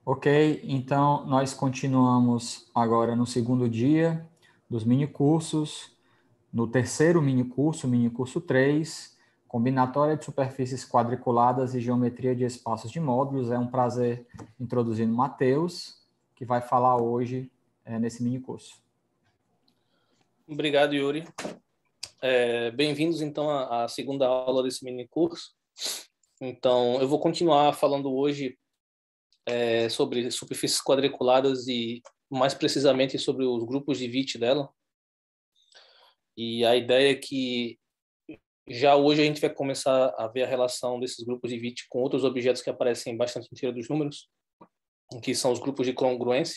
Ok, então nós continuamos agora no segundo dia dos minicursos, no terceiro minicurso 3, combinatória de superfícies quadriculadas e geometria de espaços de módulos. É um prazer introduzir o Matheus, que vai falar hoje nesse minicurso. Obrigado, Yuri. Bem-vindos, então, à segunda aula desse minicurso. Então, eu vou continuar falando hoje sobre superfícies quadriculadas e, mais precisamente, sobre os grupos de Witt dela. E a ideia é que já hoje a gente vai começar a ver a relação desses grupos de Witt com outros objetos que aparecem bastante em teoria dos números, que são os grupos de congruência.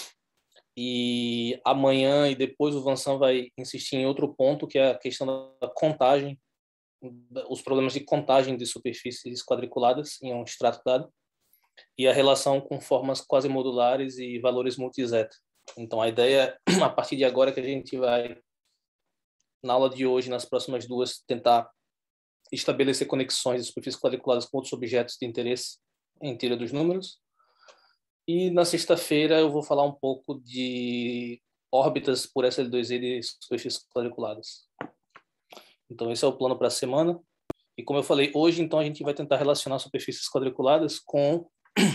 E amanhã e depois o Vincent vai insistir em outro ponto, que é a questão da contagem, os problemas de contagem de superfícies quadriculadas em um extrato dado, e a relação com formas quase modulares e valores multi-zeta. Então, a ideia, a partir de agora, é que a gente vai, na aula de hoje, nas próximas duas, tentar estabelecer conexões de superfícies quadriculadas com outros objetos de interesse em teoria dos números. E na sexta-feira eu vou falar um pouco de órbitas por SL2E de superfícies quadriculadas. Então, esse é o plano para a semana. E como eu falei, hoje, então, a gente vai tentar relacionar superfícies quadriculadas com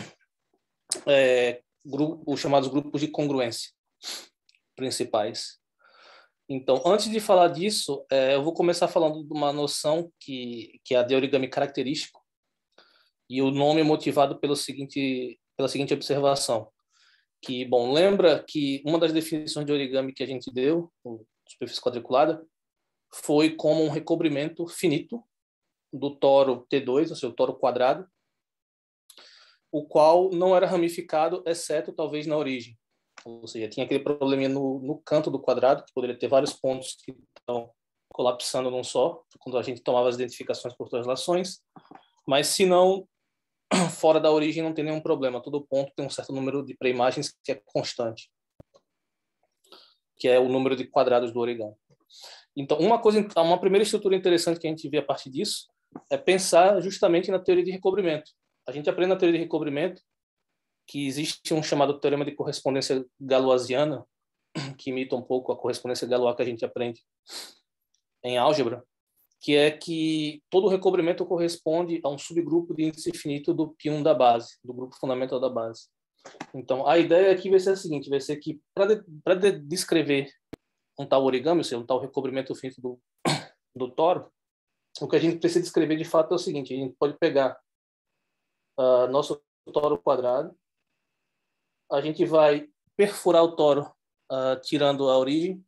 os chamados grupos de congruência principais. Então, antes de falar disso, eu vou começar falando de uma noção que é a de origami característico, e o nome é motivado pela seguinte observação, que, bom, lembra que uma das definições de origami que a gente deu, superfície quadriculada, foi como um recobrimento finito do toro T2, ou seja, o toro quadrado, o qual não era ramificado, exceto talvez na origem. Ou seja, tinha aquele probleminha no canto do quadrado, que poderia ter vários pontos que estão colapsando num só, quando a gente tomava as identificações por translações, mas se não, fora da origem não tem nenhum problema, todo ponto tem um certo número de pré-imagens que é constante, que é o número de quadrados do origami. Então, uma primeira estrutura interessante que a gente vê a partir disso é pensar justamente na teoria de recobrimento. A gente aprende na teoria de recobrimento que existe um chamado teorema de correspondência galoisiana, que imita um pouco a correspondência galois que a gente aprende em álgebra, que é que todo recobrimento corresponde a um subgrupo de índice finito do π1 da base, do grupo fundamental da base. Então, a ideia aqui vai ser a seguinte, vai ser que, para descrever um tal origami, ou seja, um tal recobrimento finito do toro, o que a gente precisa descrever de fato é o seguinte: a gente pode pegar nosso toro quadrado, a gente vai perfurar o toro tirando a origem,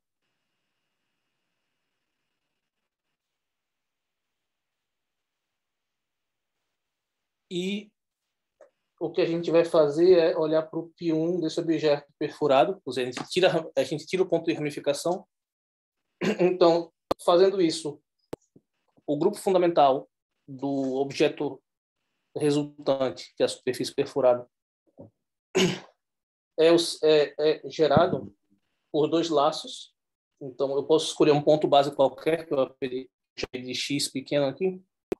e o que a gente vai fazer é olhar para o π1 desse objeto perfurado, ou seja, a gente tira o ponto de ramificação. Então, fazendo isso, o grupo fundamental do objeto resultante, que é a superfície perfurada, é gerado por dois laços. Então, eu posso escolher um ponto base qualquer, que eu chamei de x pequeno aqui,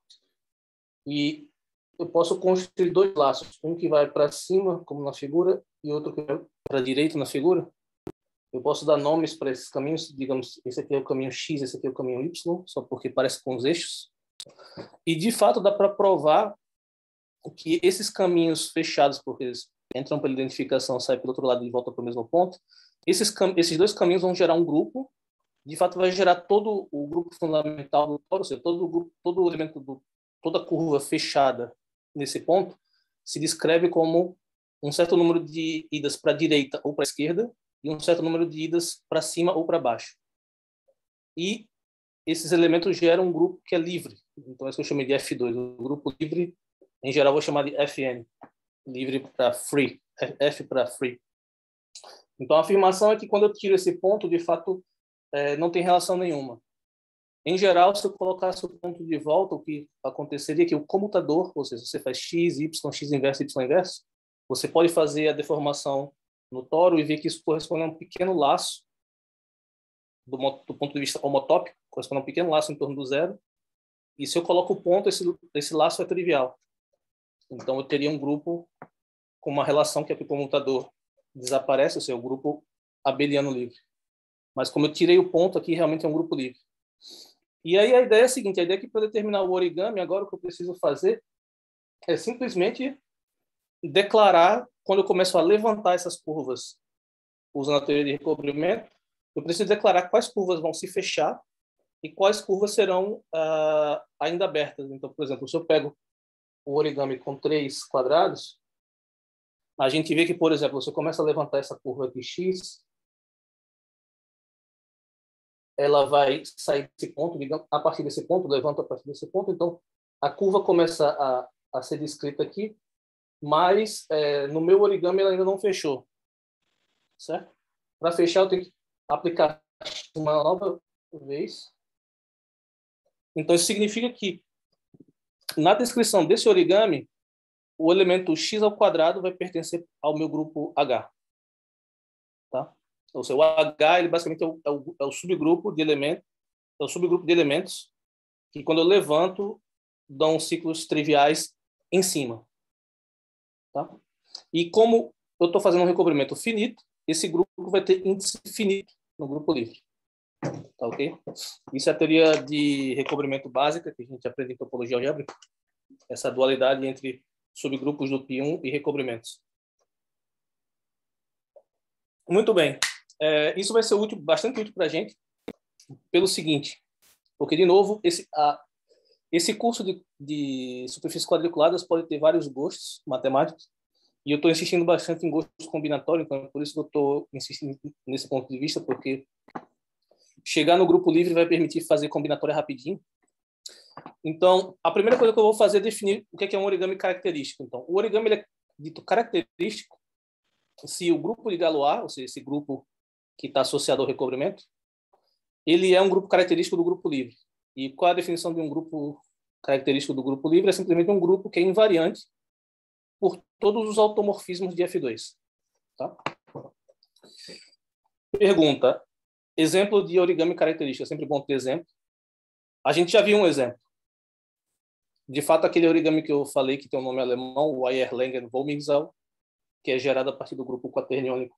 e eu posso construir dois laços, um que vai para cima, como na figura, e outro que vai para a direita na figura. Eu posso dar nomes para esses caminhos, digamos, esse aqui é o caminho X, esse aqui é o caminho Y, só porque parece com os eixos. E, de fato, dá para provar que esses caminhos fechados, porque eles entram pela identificação, saem pelo outro lado e voltam para o mesmo ponto, esses dois caminhos vão gerar um grupo, de fato vai gerar todo o grupo fundamental do toro, ou seja, todo o elemento, toda a curva fechada nesse ponto se descreve como um certo número de idas para a direita ou para a esquerda e um certo número de idas para cima ou para baixo. E esses elementos geram um grupo que é livre. Então, isso eu chamei de F2. O grupo livre, em geral, eu vou chamar de FN. Livre para free. F para free. Então, a afirmação é que quando eu tiro esse ponto, de fato, não tem relação nenhuma. Em geral, se eu colocasse o ponto de volta, o que aconteceria é que o comutador, ou seja, você faz x, y, x inverso, y inverso, você pode fazer a deformação no toro e ver que isso corresponde a um pequeno laço, do ponto de vista homotópico, corresponde a um pequeno laço em torno do zero. E se eu coloco o ponto, esse laço é trivial. Então, eu teria um grupo com uma relação que aqui o comutador desaparece, ou seja, o grupo abeliano livre. Mas como eu tirei o ponto aqui, realmente é um grupo livre. E aí a ideia é a seguinte, a ideia é que para determinar o origami, agora o que eu preciso fazer é simplesmente declarar, quando eu começo a levantar essas curvas usando a teoria de recobrimento, eu preciso declarar quais curvas vão se fechar e quais curvas serão ainda abertas. Então, por exemplo, se eu pego o origami com 3 quadrados, a gente vê que, por exemplo, você começa a levantar essa curva aqui x, ela vai sair desse ponto, digamos, a partir desse ponto, levanta a partir desse ponto, então a curva começa a ser descrita aqui, mas no meu origami ela ainda não fechou, certo? Para fechar, eu tenho que aplicar uma nova vez. Então, isso significa que na descrição desse origami, o elemento x ao quadrado vai pertencer ao meu grupo H. Tá? Ou seja, o H ele basicamente é o subgrupo de elementos, é o subgrupo de elementos que, quando eu levanto, dão ciclos triviais em cima. Tá? E como eu estou fazendo um recobrimento finito, esse grupo vai ter índice finito no grupo livre. Tá, ok? Isso é a teoria de recobrimento básica que a gente aprende em topologia algébrica. Essa dualidade entre subgrupos do P1 e recobrimentos. Muito bem. Isso vai ser útil, bastante útil para a gente, pelo seguinte, porque, de novo, esse curso de superfícies quadriculadas pode ter vários gostos matemáticos, e eu estou insistindo bastante em gostos combinatórios, então por isso que eu estou insistindo nesse ponto de vista, porque chegar no grupo livre vai permitir fazer combinatória rapidinho. Então, a primeira coisa que eu vou fazer é definir o que é um origami característico. Então, o origami ele é dito característico se o grupo de Galois, ou seja, esse grupo que está associado ao recobrimento, ele é um grupo característico do grupo livre. E qual é a definição de um grupo característico do grupo livre? É simplesmente um grupo que é invariante por todos os automorfismos de F2. Tá? Pergunta. Exemplo de origami característico. É sempre bom ter exemplo. A gente já viu um exemplo. De fato, aquele origami que eu falei, que tem um nome alemão, o Eierlangen-Wolmingsaal, que é gerado a partir do grupo quaterniônico.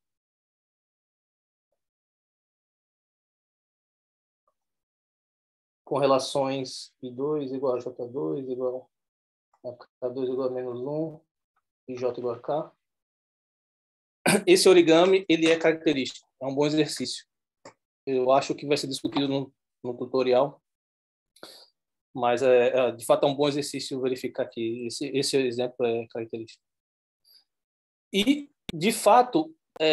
Com relações I2 igual a J2 igual a K2 igual a -1 e J igual a K. Esse origami ele é característico. É um bom exercício. Eu acho que vai ser discutido no tutorial. Mas, de fato, é um bom exercício verificar que esse exemplo é característico. E, de fato,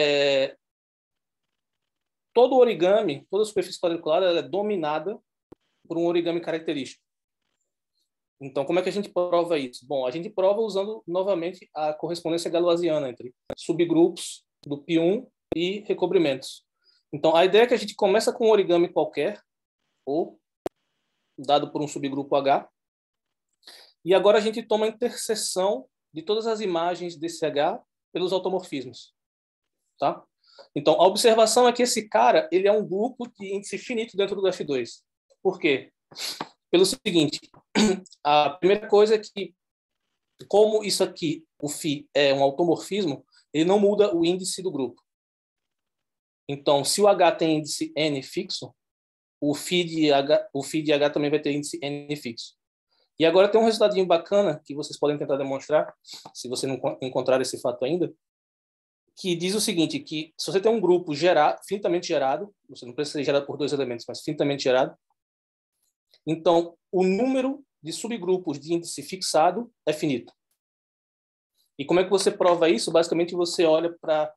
todo origami, toda superfície quadricular, ela é dominada por um origami característico. Então, como é que a gente prova isso? Bom, a gente prova usando, novamente, a correspondência galoisiana entre subgrupos do P1 e recobrimentos. Então, a ideia é que a gente começa com um origami qualquer, ou dado por um subgrupo H, e agora a gente toma a interseção de todas as imagens desse H pelos automorfismos. Tá? Então, a observação é que esse cara ele é um grupo de índice finito dentro do F2. Por quê? Pelo seguinte, a primeira coisa é que, como isso aqui, o φ é um automorfismo, ele não muda o índice do grupo. Então, se o H tem índice n fixo, o φ de H também vai ter índice n fixo. E agora tem um resultadinho bacana que vocês podem tentar demonstrar, se você não encontrar esse fato ainda, que diz o seguinte, que se você tem um grupo finitamente gerado, você não precisa ser gerado por 2 elementos, mas finitamente gerado, então o número de subgrupos de índice fixado é finito. E como é que você prova isso? Basicamente você olha para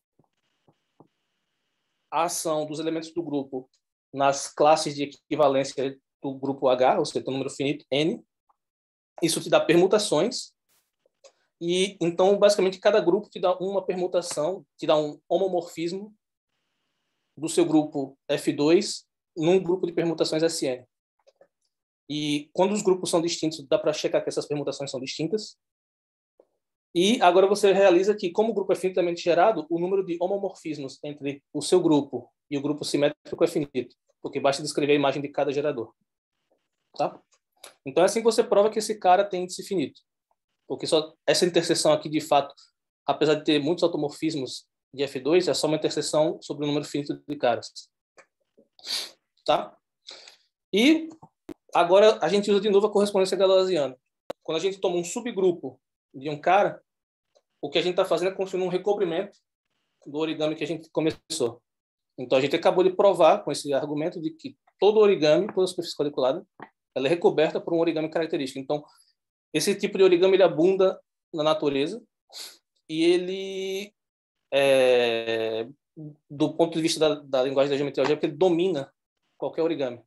a ação dos elementos do grupo nas classes de equivalência do grupo H, ou seja, tem um número finito, N. Isso te dá permutações. E, então, basicamente, cada grupo te dá uma permutação, te dá um homomorfismo do seu grupo F2 num grupo de permutações SN. E quando os grupos são distintos, dá para checar que essas permutações são distintas. E agora você realiza que, como o grupo é finitamente gerado, o número de homomorfismos entre o seu grupo e o grupo simétrico é finito, porque basta descrever a imagem de cada gerador. Tá? Então é assim que você prova que esse cara tem índice finito. Porque só essa interseção aqui, de fato, apesar de ter muitos automorfismos de F2, é só uma interseção sobre um número finito de caras. Tá? E agora a gente usa de novo a correspondência gaussiana. Quando a gente toma um subgrupo de um cara, o que a gente está fazendo é construindo um recobrimento do origami que a gente começou. Então, a gente acabou de provar com esse argumento de que todo origami, toda superfície quadriculada, ela é recoberta por um origami característico. Então, esse tipo de origami ele abunda na natureza e ele, do ponto de vista da linguagem da geometria algébrica, ele domina qualquer origami.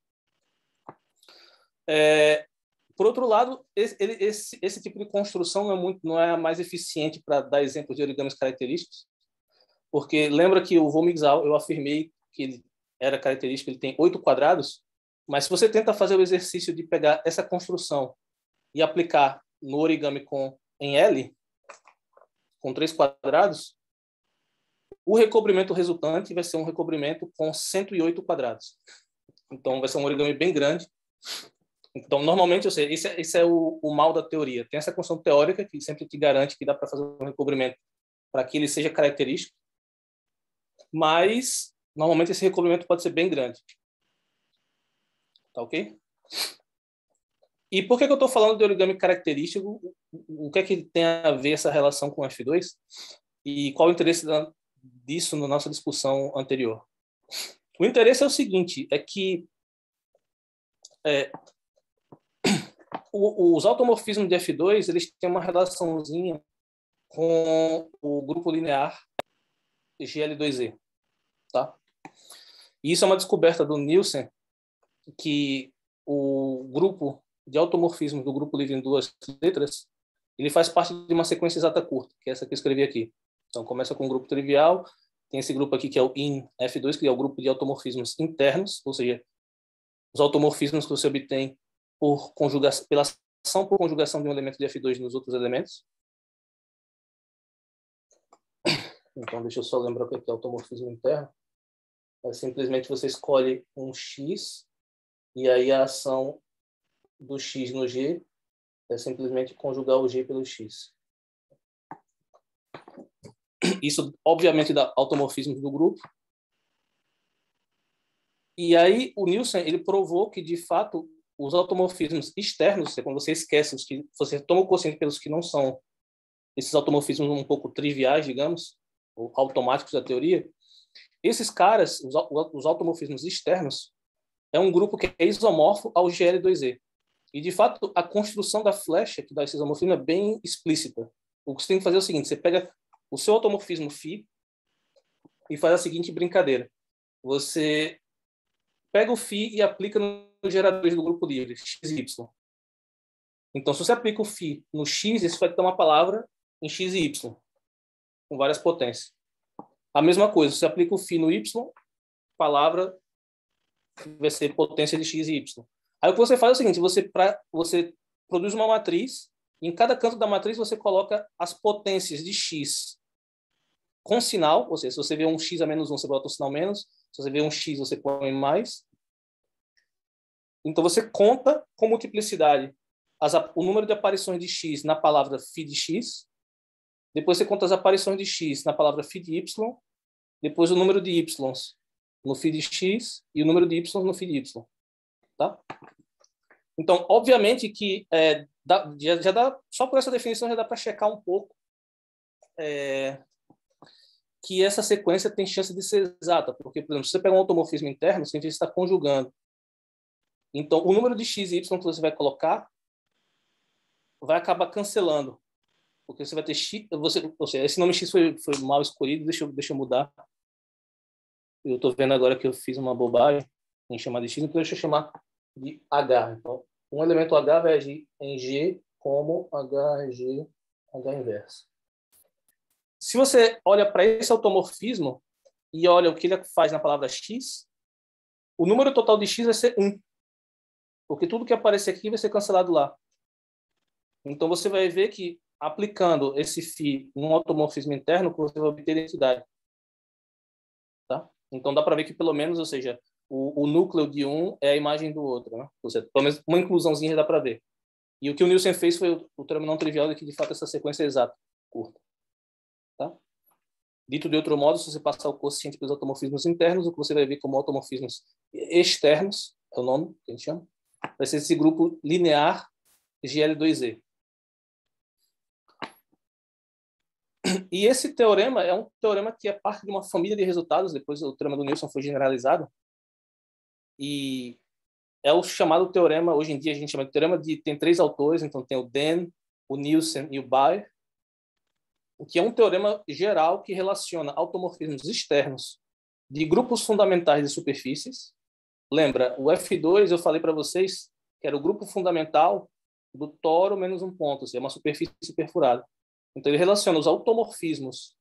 Por outro lado, esse tipo de construção não é a mais eficiente para dar exemplos de origamis característicos, porque lembra que o Volmixal, eu afirmei que ele era característico, ele tem 8 quadrados, mas se você tenta fazer o exercício de pegar essa construção e aplicar no origami em L, com 3 quadrados, o recobrimento resultante vai ser um recobrimento com 108 quadrados. Então, vai ser um origami bem grande. Então, normalmente, eu sei, esse é o mal da teoria. Tem essa construção teórica que sempre te garante que dá para fazer um recobrimento para que ele seja característico, mas, normalmente, esse recobrimento pode ser bem grande. Tá ok? E por que eu estou falando de origami característico? O que é que tem a ver essa relação com F2? E qual o interesse disso na nossa discussão anterior? O interesse é o seguinte, é que os automorfismos de F2 eles têm uma relaçãozinha com o grupo linear GL2E. Tá? E isso é uma descoberta do Nielsen, que o grupo de automorfismos do grupo livre em duas letras, ele faz parte de uma sequência exata curta, que é essa que eu escrevi aqui. Então, começa com um grupo trivial, tem esse grupo aqui que é o in F2, que é o grupo de automorfismos internos, ou seja, os automorfismos que você obtém pela ação por conjugação de um elemento de F2 nos outros elementos. Então, deixa eu só lembrar o que é automorfismo interno. É simplesmente você escolhe um X e aí a ação do X no G é simplesmente conjugar o G pelo X. Isso, obviamente, dá automorfismos do grupo. E aí, o Nielsen ele provou que, de fato, os automorfismos externos, quando você esquece os que você toma o quociente pelos que não são esses automorfismos um pouco triviais, digamos, ou automáticos da teoria, esses caras, os automorfismos externos, é um grupo que é isomorfo ao GL2E. E, de fato, a construção da flecha que dá esse isomorfismo é bem explícita. O que você tem que fazer é o seguinte, você pega o seu automorfismo φ e faz a seguinte brincadeira. Você pega o φ e aplica nos geradores do grupo livre, x e y. Então, se você aplica o φ no x, isso vai ter uma palavra em x e y, com várias potências. A mesma coisa, se você aplica o φ no y, palavra vai ser potência de x e y. Aí o que você faz é o seguinte, você produz uma matriz, e em cada canto da matriz você coloca as potências de x com sinal, ou seja, se você vê um x a menos 1, você bota o sinal menos, se você vê um x, você põe mais. Então você conta com multiplicidade o número de aparições de x na palavra φ de x, depois você conta as aparições de x na palavra φ de y, depois o número de y's no φ de x e o número de y no φ de y. Tá? Então, obviamente que já dá, só por essa definição já dá para checar um pouco que essa sequência tem chance de ser exata, porque, por exemplo, se você pegar um automorfismo interno, você está conjugando. Então, o número de x e y que você vai colocar vai acabar cancelando, porque você vai ter x, ou seja, esse nome x foi mal escolhido, deixa eu mudar. Eu estou vendo agora que eu fiz uma bobagem em chamar de x, então deixa eu chamar de H. Então, um elemento H vai agir em G como HG, H inverso. Se você olha para esse automorfismo e olha o que ele faz na palavra x, o número total de x vai ser 1. Porque tudo que aparecer aqui vai ser cancelado lá. Então, você vai ver que, aplicando esse φ num automorfismo interno, você vai obter identidade. Tá? Então, dá para ver que, pelo menos, ou seja, o núcleo de um é a imagem do outro. Né? Ou seja, pelo menos uma inclusãozinha dá para ver. E o que o Nielsen fez foi o termo não trivial de que, de fato, essa sequência é exata, curta. Tá? Dito de outro modo, se você passar o quociente pelos automorfismos internos, o que você vai ver como automorfismos externos, é o nome que a gente chama, vai ser esse grupo linear GL2E. E esse teorema é um teorema que é parte de uma família de resultados, depois o teorema do Nilsson foi generalizado, e é o chamado teorema, hoje em dia a gente chama de teorema tem 3 autores, então tem o Den, o Nielsen e o Bayer, que é um teorema geral que relaciona automorfismos externos de grupos fundamentais de superfícies. Lembra, o F2 eu falei para vocês que era o grupo fundamental do toro menos um ponto, ou seja, uma superfície perfurada. Então ele relaciona os automorfismos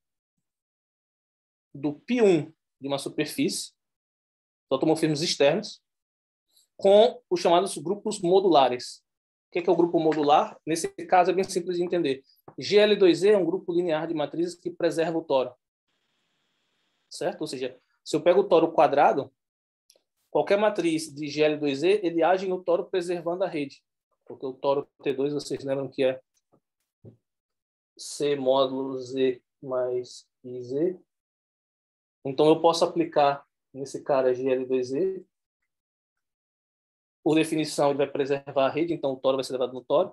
do π1 de uma superfície, os automorfismos externos, com os chamados grupos modulares. O que é o grupo modular? Nesse caso é bem simples de entender. GL2E é um grupo linear de matrizes que preserva o toro. Certo? Ou seja, se eu pego o toro quadrado, qualquer matriz de GL2E, ele age no toro preservando a rede. Porque o toro T2, vocês lembram que é C módulo Z mais IZ. Então eu posso aplicar nesse cara GL2E. Por definição, ele vai preservar a rede, então o toro vai ser levado no toro.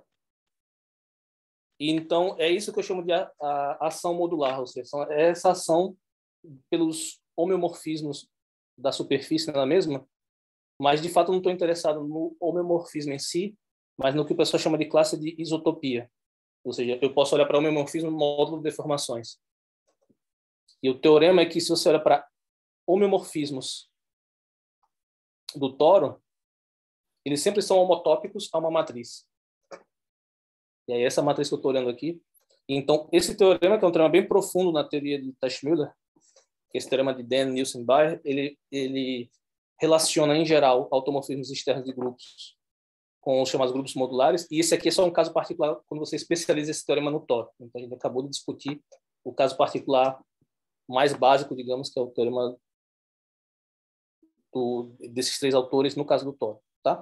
E então é isso que eu chamo de ação modular, ou seja, é essa ação pelos homeomorfismos da superfície nela mesma, mas de fato eu não estou interessado no homeomorfismo em si, mas no que o pessoal chama de classe de isotopia. Ou seja, eu posso olhar para o homeomorfismo no módulo de deformações. E o teorema é que se você olha para homeomorfismos do toro, eles sempre são homotópicos a uma matriz. E aí essa matriz que eu estou olhando aqui. Então, esse teorema, que é um teorema bem profundo na teoria de Teichmüller, que é esse teorema de Den, Nielsen e Bayer, ele relaciona, em geral, automorfismos externos de grupos com os chamados grupos modulares. E esse aqui é só um caso particular quando você especializa esse teorema no toro. Então, a gente acabou de discutir o caso particular mais básico, digamos, que é o teorema desses 3 autores, no caso do toro. Tá?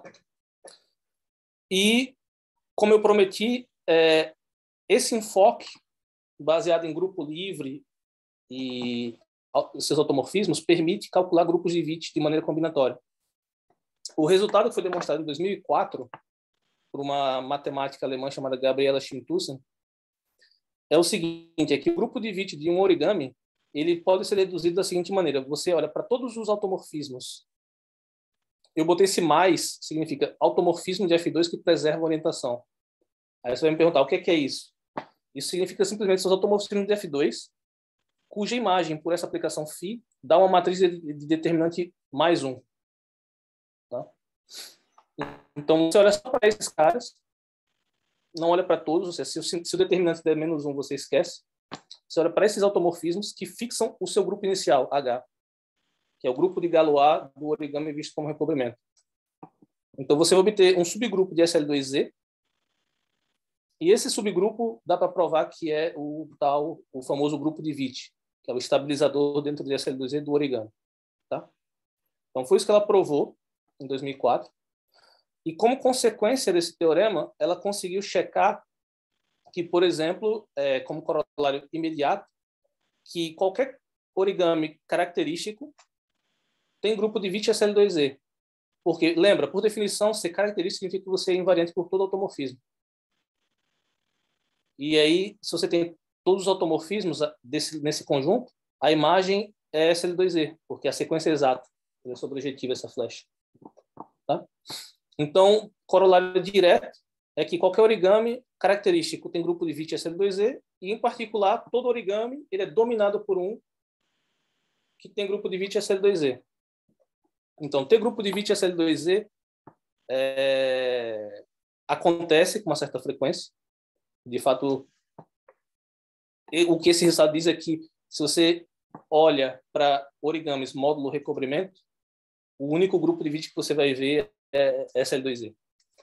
E, como eu prometi, esse enfoque, baseado em grupo livre e seus automorfismos, permite calcular grupos de Witt de maneira combinatória. O resultado que foi demonstrado em 2004 por uma matemática alemã chamada Gabriela Schimtussen é o seguinte, é que o grupo de Witt de um origami ele pode ser reduzido da seguinte maneira. Você olha para todos os automorfismos. Eu botei esse mais, significa automorfismo de F2 que preserva a orientação. Aí você vai me perguntar, o que é isso? Isso significa simplesmente os automorfismos de F2, cuja imagem, por essa aplicação φ, dá uma matriz de determinante mais 1. Tá? Então, você olha só para esses caras, não olha para todos, ou seja, se o determinante der menos 1, você esquece. Você olha para esses automorfismos que fixam o seu grupo inicial, H, que é o grupo de Galois do origami visto como recobrimento. Então, você vai obter um subgrupo de SL2Z, e esse subgrupo dá para provar que é o famoso grupo de Witt, que é o estabilizador dentro de SL2Z do origami. Tá? Então, foi isso que ela provou em 2004. E, como consequência desse teorema, ela conseguiu checar que, por exemplo, como corolário imediato, que qualquer origami característico tem grupo de Witt SL2Z. Porque, lembra, por definição, ser característico significa que você é invariante por todo automorfismo. E aí, se você tem todos os automorfismos nesse conjunto, a imagem é SL2Z, porque a sequência é exata. É sobrejetiva essa flecha. Tá? Então, corolário direto é que qualquer origami característico tem grupo de Witt SL2Z, e, em particular, todo origami ele é dominado por um que tem grupo de Witt SL2Z. Então, ter grupo de Witt SL2Z acontece com uma certa frequência. De fato, o que esse resultado diz é que, se você olha para origamis módulo recobrimento, o único grupo de Witt que você vai ver é SL2Z.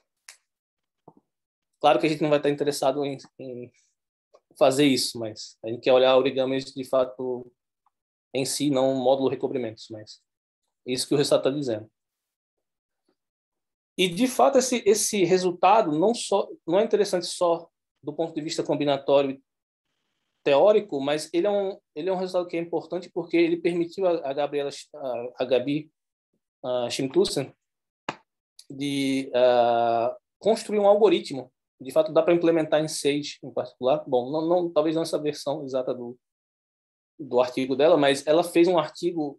Claro que a gente não vai estar interessado em fazer isso, mas a gente quer olhar origamis de fato em si, não módulo recobrimentos, mas é isso que o resultado está dizendo. E, de fato, esse resultado não é interessante só do ponto de vista combinatório teórico, mas ele é um resultado que é importante porque ele permitiu a Gabi Schmidt-Husser de construir um algoritmo. De fato, dá para implementar em Sage, em particular. Bom, talvez não essa versão exata do artigo dela, mas ela fez um artigo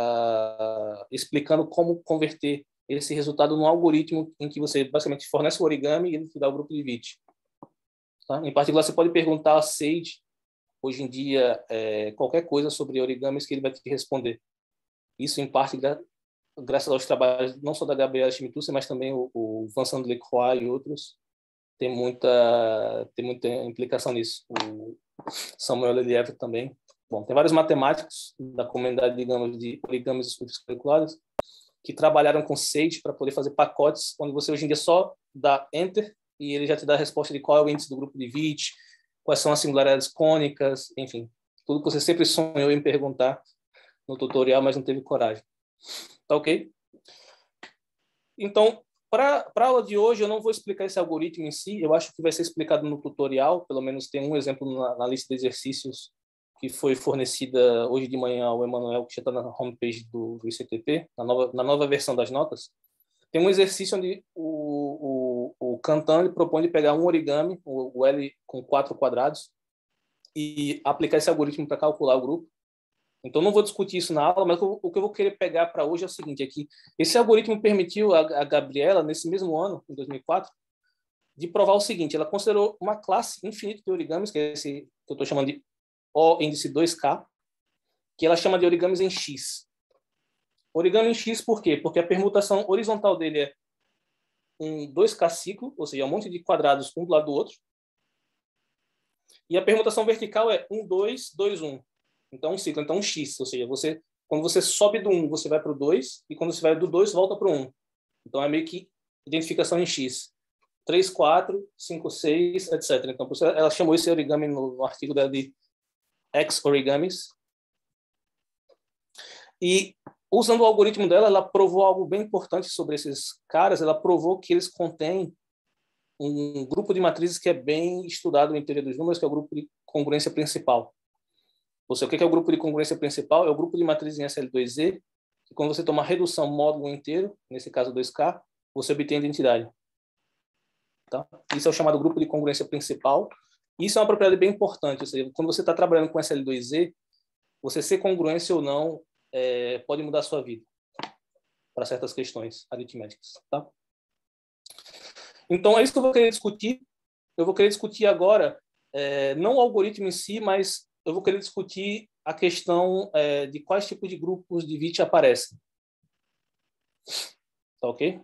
explicando como converter esse resultado num algoritmo em que você basicamente fornece o origami e ele te dá o grupo de Vite. Tá? Em particular, você pode perguntar a Sage, hoje em dia, qualquer coisa sobre origamis que ele vai te responder. Isso, em parte, graças aos trabalhos não só da Gabriela Schmidt-Husser, mas também o Vincent Lecroix e outros, tem muita implicação nisso. O Samuel Leliev também. Bom, tem vários matemáticos da comunidade, digamos, de origamis curriculares que trabalharam com Sage para poder fazer pacotes onde você hoje em dia só dá Enter e ele já te dá a resposta de qual é o índice do grupo de Vite, quais são as singularidades cônicas, enfim, tudo que você sempre sonhou em perguntar no tutorial, mas não teve coragem. Tá ok? Então, para a aula de hoje, eu não vou explicar esse algoritmo em si, eu acho que vai ser explicado no tutorial, pelo menos tem um exemplo na lista de exercícios que foi fornecida hoje de manhã ao Emanuel, que já está na homepage do ICTP, na nova versão das notas. Tem um exercício onde o Cantan ele propõe de pegar um origami, o L com 4 quadrados, e aplicar esse algoritmo para calcular o grupo. Então, não vou discutir isso na aula, mas o que eu vou querer pegar para hoje é o seguinte, é que esse algoritmo permitiu a Gabriela, nesse mesmo ano, em 2004, de provar o seguinte, ela considerou uma classe infinita de origamis, que é esse que eu estou chamando de O índice 2K, que ela chama de origamis em X. Origami em X por quê? Porque a permutação horizontal dele é um 2K ciclo, ou seja, um monte de quadrados um do lado do outro. E a permutação vertical é 1, 2, 2, 1. Então, um ciclo, então um X, ou seja, quando você sobe do 1, você vai para o 2, e quando você vai do 2, volta para o 1. Então, é meio que identificação em X. 3, 4, 5, 6, etc. Então, por isso ela chamou esse origami no artigo dela de X-origamis. E, usando o algoritmo dela, ela provou algo bem importante sobre esses caras. Ela provou que eles contêm um grupo de matrizes que é bem estudado em teoria dos números, que é o grupo de congruência principal. Ou seja, o que é o grupo de congruência principal? É o grupo de matrizes em SL2Z, que quando você toma redução módulo inteiro, nesse caso 2K, você obtém a identidade. Tá? Isso é o chamado grupo de congruência principal. Isso é uma propriedade bem importante. Ou seja, quando você está trabalhando com SL2Z, você ser congruência ou não pode mudar a sua vida para certas questões aritméticas. Tá? Então, é isso que eu vou querer discutir. Eu vou querer discutir agora, não o algoritmo em si, mas eu vou querer discutir a questão de quais tipos de grupos de Vite aparecem. Tá ok?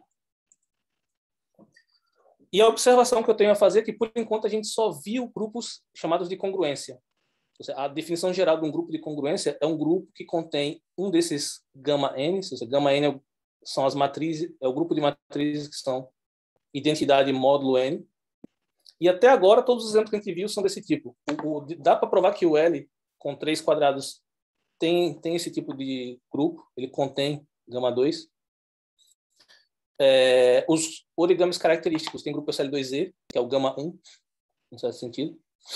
E a observação que eu tenho a fazer é que, por enquanto, a gente só viu grupos chamados de congruência. Ou seja, a definição geral de um grupo de congruência é um grupo que contém um desses γ-n, ou seja, γ-n são as matrizes, é o grupo de matrizes que são identidade módulo n. E até agora, todos os exemplos que a gente viu são desse tipo. Dá para provar que o L, com 3 quadrados, tem esse tipo de grupo. Ele contém γ2. Os origamis característicos tem grupo SL2Z, que é o γ1, em certo sentido.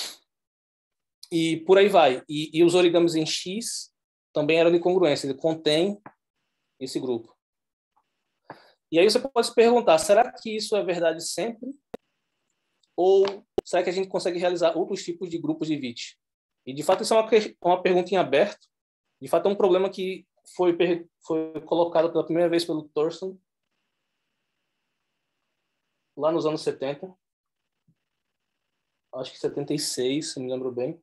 E por aí vai. E os origamis em X também eram de congruência. Ele contém esse grupo. E aí você pode se perguntar, será que isso é verdade sempre? Ou será que a gente consegue realizar outros tipos de grupos de Vite? E, de fato, isso é uma pergunta em aberto. De fato, é um problema que foi colocado pela primeira vez pelo Thorson lá nos anos 70. Acho que 76, se me lembro bem.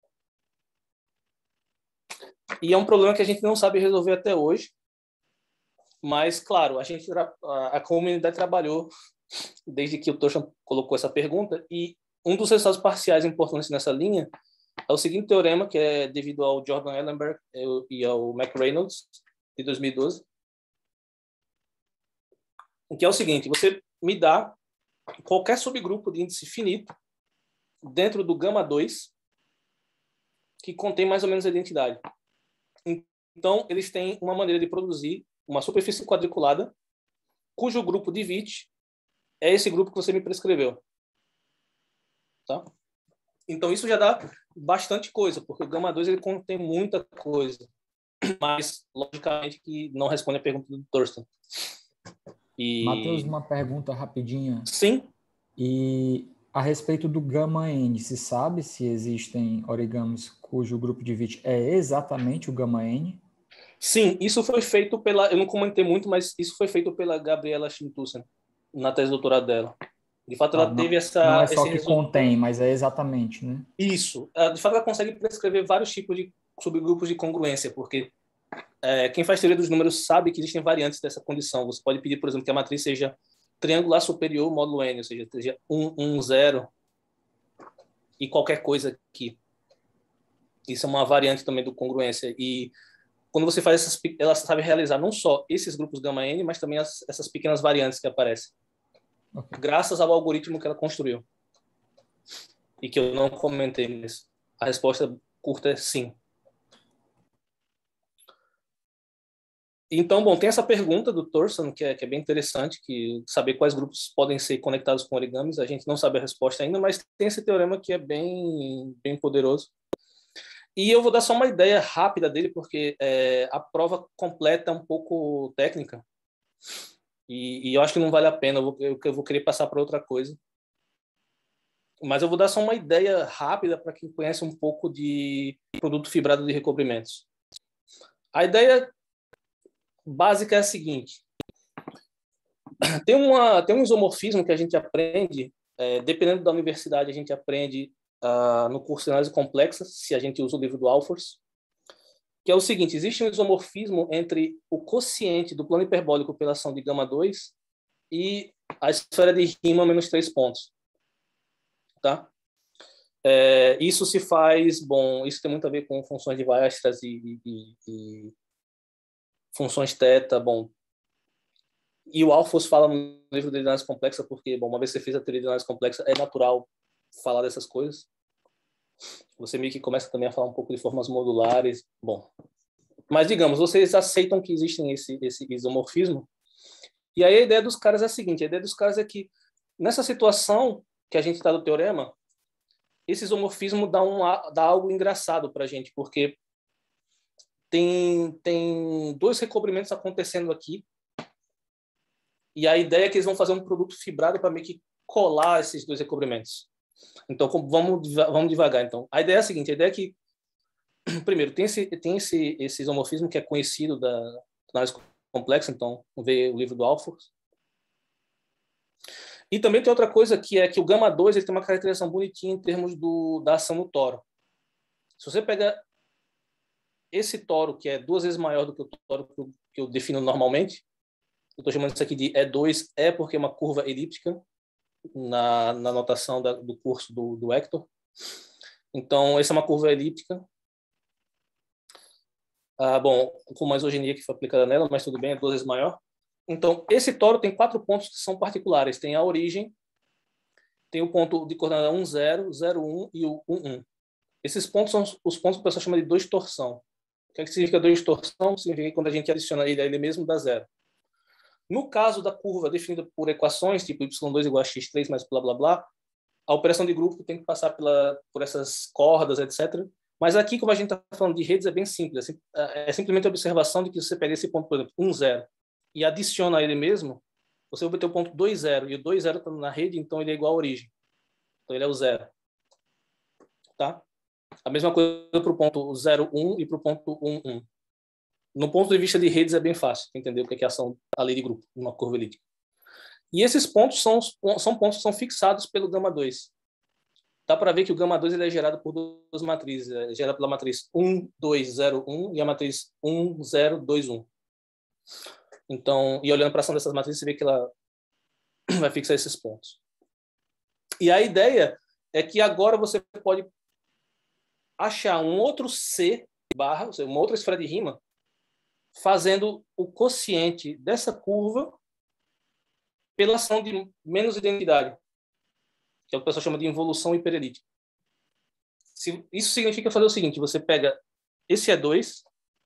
E é um problema que a gente não sabe resolver até hoje. Mas, claro, a comunidade trabalhou desde que o Thorson colocou essa pergunta, e um dos resultados parciais importantes nessa linha é o seguinte teorema, que é devido ao Jordan Ellenberg e ao McReynolds, de 2012, que é o seguinte: você me dá qualquer subgrupo de índice finito dentro do γ2 que contém mais ou menos a identidade. Então, eles têm uma maneira de produzir uma superfície quadriculada cujo grupo de Vite é esse grupo que você me prescreveu. Tá? Então, isso já dá bastante coisa, porque o gama 2 ele contém muita coisa, mas, logicamente, que não responde a pergunta do Thurston. Matheus, uma pergunta rapidinha. Sim. E a respeito do gama N, se sabe se existem origamis cujo grupo de Witt é exatamente o gama N? Sim, isso foi feito pela... Eu não comentei muito, mas isso foi feito pela Gabriela Schmidhusen, na tese de doutorado dela. De fato, Ah, ela teve não é esse só que resultado. contém, mas é exatamente, né? Isso. De fato, ela consegue prescrever vários tipos de subgrupos de congruência, porque quem faz teoria dos números sabe que existem variantes dessa condição. Você pode pedir, por exemplo, que a matriz seja triangular superior módulo n, ou seja 1, 1, 0 e qualquer coisa aqui. Isso é uma variante também do congruência. E quando você faz ela sabe realizar não só esses grupos gama n, mas também essas pequenas variantes que aparecem. Okay. Graças ao algoritmo que ela construiu. E que eu não comentei, mas a resposta curta é sim. Então, bom, tem essa pergunta do Thurston, que é bem interessante, que saber quais grupos podem ser conectados com origamis. A gente não sabe a resposta ainda, mas tem esse teorema que é bem poderoso. E eu vou dar só uma ideia rápida dele, porque a prova completa é um pouco técnica. E eu acho que não vale a pena, eu vou querer passar para outra coisa. Mas eu vou dar só uma ideia rápida para quem conhece um pouco de produto fibrado de recobrimentos. A ideia básica é a seguinte. Tem um isomorfismo que a gente aprende, dependendo da universidade, a gente aprende no curso de análise complexa, se a gente usa o livro do Alfors, que é o seguinte: existe um isomorfismo entre o quociente do plano hiperbólico pela ação de gama 2 e a esfera de Riemann menos 3 pontos. Tá? Isso se faz, bom, isso tem muito a ver com funções de Weierstrass e funções θ, bom. E o Alfors fala no livro de análise complexa porque, bom, uma vez que você fez a teoria de análise complexa, é natural falar dessas coisas. Você meio que começa também a falar um pouco de formas modulares, bom. Mas, digamos, vocês aceitam que existem esse isomorfismo, e aí a ideia dos caras é a seguinte: a ideia dos caras é que, nessa situação que a gente está do teorema, esse isomorfismo dá algo engraçado para a gente, porque tem dois recobrimentos acontecendo aqui, e a ideia é que eles vão fazer um produto fibrado para meio que colar esses dois recobrimentos. Então, vamos devagar. Então, a ideia é a seguinte: a ideia é que, primeiro, tem esse isomorfismo que é conhecido da análise complexa, então, vamos ver o livro do Alfors. E também tem outra coisa, que é que o gama 2 ele tem uma caracterização bonitinha em termos da ação no toro. Se você pega esse toro, que é 2 vezes maior do que o toro que eu defino normalmente, eu estou chamando isso aqui de E2, porque é uma curva elíptica na notação do curso do Hector. Então, essa é uma curva elíptica. Bom, com uma isogenia que foi aplicada nela, mas tudo bem, é 2 vezes maior. Então, esse toro tem 4 pontos que são particulares. Tem a origem, tem o ponto de coordenada 1, 0, 0, 1 e o 1, 1. Esses pontos são os pontos que o pessoal chama de 2 torção. O que é que significa 2 torção? Significa que quando a gente adiciona ele a ele mesmo, dá 0. No caso da curva definida por equações, tipo y2 igual a x3 mais blá, blá, blá, a operação de grupo tem que passar por essas cordas, etc. Mas aqui, como a gente está falando de redes, é bem simples. É simplesmente a observação de que você pega esse ponto, por exemplo, 1, 0, e adiciona ele mesmo, você vai obter o ponto 2, 0. E o 2, 0 está na rede, então ele é igual à origem. Então ele é o 0. Tá? A mesma coisa para o ponto 0, 1 e para o ponto 1, 1. No ponto de vista de redes é bem fácil entender o que é a ação a lei de grupo, numa curva elíptica. E esses pontos são pontos que são fixados pelo gama 2. Dá para ver que o gama 2 ele é gerado por duas matrizes. É gerado pela matriz 1, 2, 0, 1 e a matriz 1, 0, 2, 1. Então, e olhando para a ação dessas matrizes, você vê que ela vai fixar esses pontos. E a ideia é que agora você pode achar um outro C barra, ou seja, uma outra esfera de Riemann, fazendo o quociente dessa curva pela ação de menos identidade, que é o que o pessoal chama de involução hiperelíptica. Isso significa fazer o seguinte: você pega esse E2,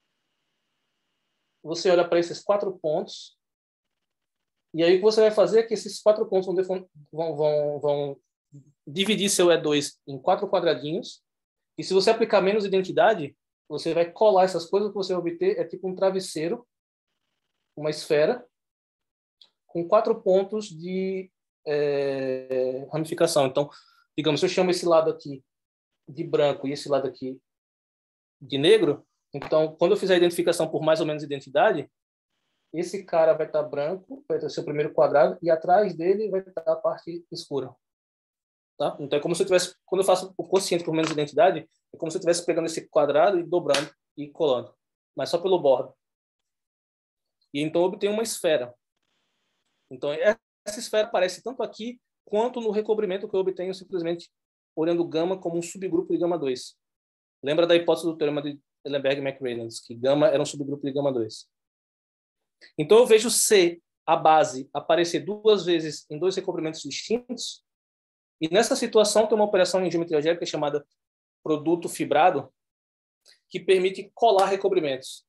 você olha para esses 4 pontos, e aí o que você vai fazer é que esses 4 pontos vão dividir seu E2 em 4 quadradinhos, e se você aplicar menos identidade, você vai colar essas coisas que você vai obter, é tipo um travesseiro, uma esfera, com 4 pontos de ramificação. Então, digamos, se eu chamo esse lado aqui de branco e esse lado aqui de negro, então, quando eu fizer a identificação por mais ou menos identidade, esse cara vai estar branco, vai ter seu primeiro quadrado, e atrás dele vai estar a parte escura. Tá? Então, é como se eu tivesse, quando eu faço o quociente por menos identidade, é como se eu estivesse pegando esse quadrado e dobrando e colando, mas só pelo bordo. E então eu obtenho uma esfera. Então, essa esfera aparece tanto aqui quanto no recobrimento que eu obtenho simplesmente olhando gama como um subgrupo de gama 2. Lembra da hipótese do teorema de Eilenberg-McReynolds, que gama era um subgrupo de gama 2. Então, eu vejo C, a base, aparecer 2 vezes em 2 recobrimentos distintos, e nessa situação tem uma operação em geometria algébrica chamada produto fibrado, que permite colar recobrimentos.